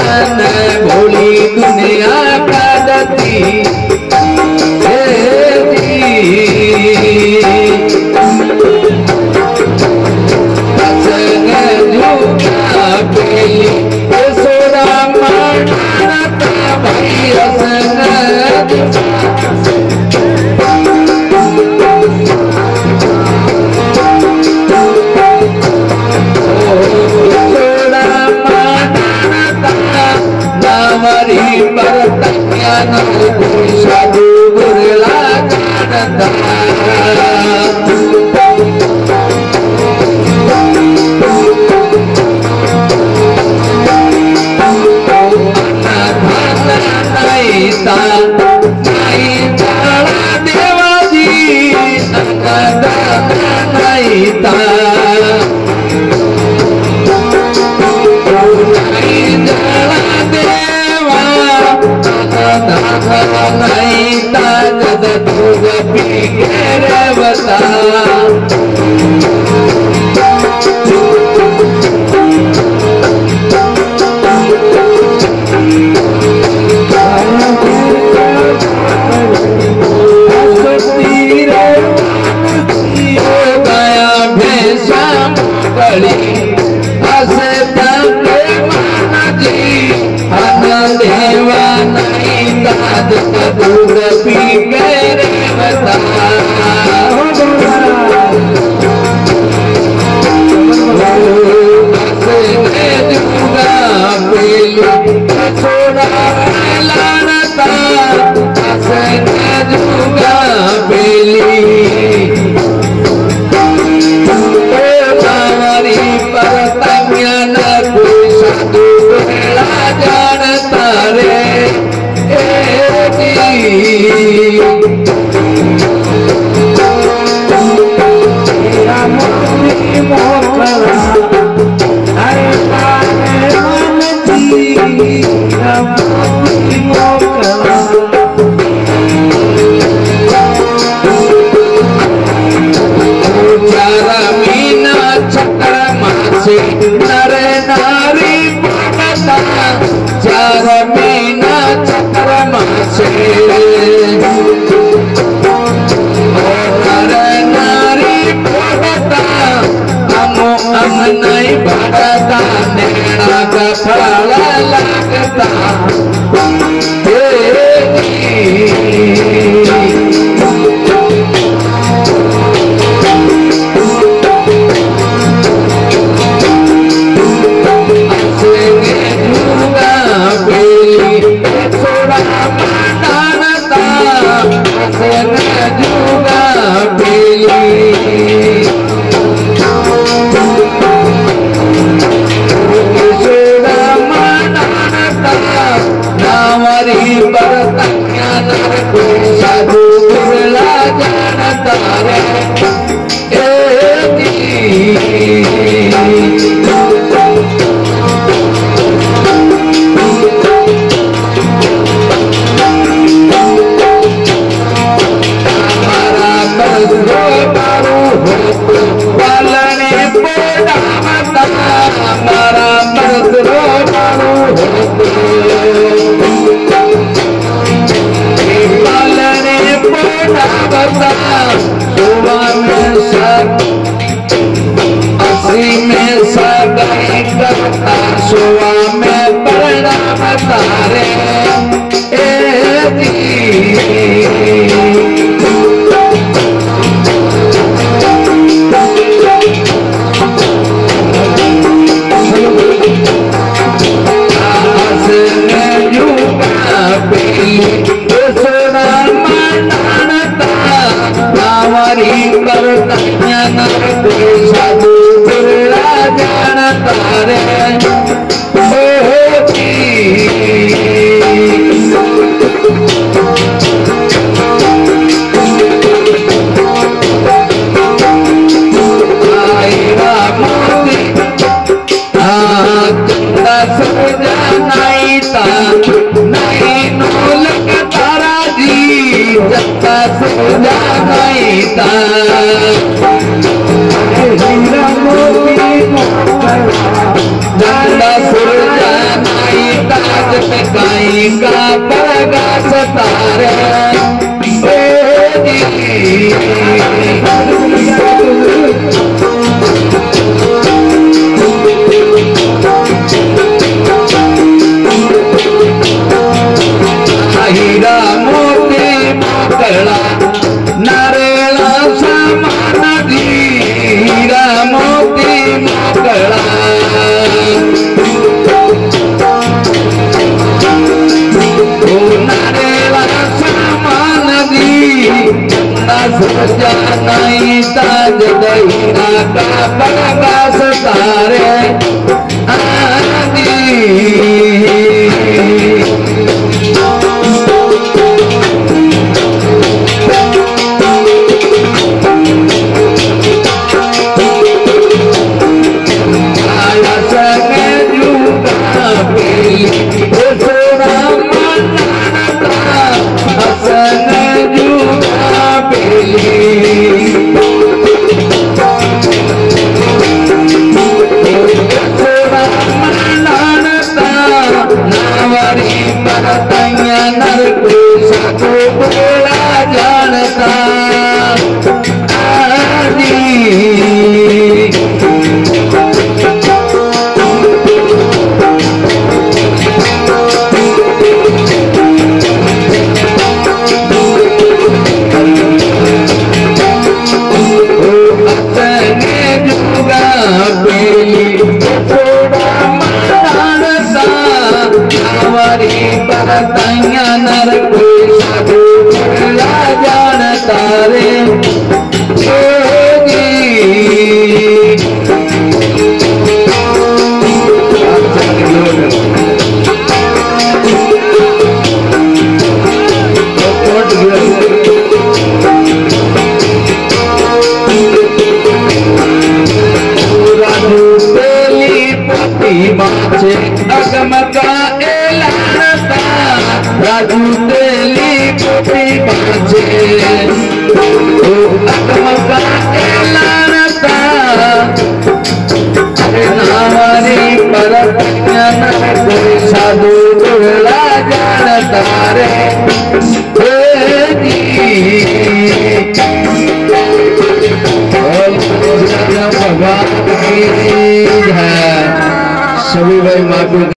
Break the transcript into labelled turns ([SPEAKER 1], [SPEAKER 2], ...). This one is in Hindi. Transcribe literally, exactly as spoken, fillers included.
[SPEAKER 1] मन भोली दुनिया का दती साधु गुरला देवाजी दूध पी कर बता दूंगा पेलू छोड़ा लानता दूंगा पेली हमारी परतंगिया न कोई साधु बेड़ा जानता रे नरे नारी चार महीना चक्र मासे नरे नारी भगता अमो अम नहीं भगता नैना का फल लगता साधु गुरला जानता रे हमारा बसरो बारू पालने पोड़ा मता हमारा बसरो बारू असली में सगाई करता सुआ में परिणाम तारे साधु गुरला जानता रे नहीं नोलक तारा जी जता सोजा नहीं ता हीरा मोती दंडा सुरजा नहीं ता नावरी का प्रकाश तारे हीरा मोती मोकला नारेला समान हीरा मोती मोकला नारेला समान सोचा नहीं ताज दहीना का प्रकाश तारे आदि जानता नर कोई साधु जानता रे अगम का ऐलान था राजू तेली पोती बाजे ओ अगम का ऐलान था नावरी पर कोई साधु दुला जानता रे भगवान की है सभी भाई माँ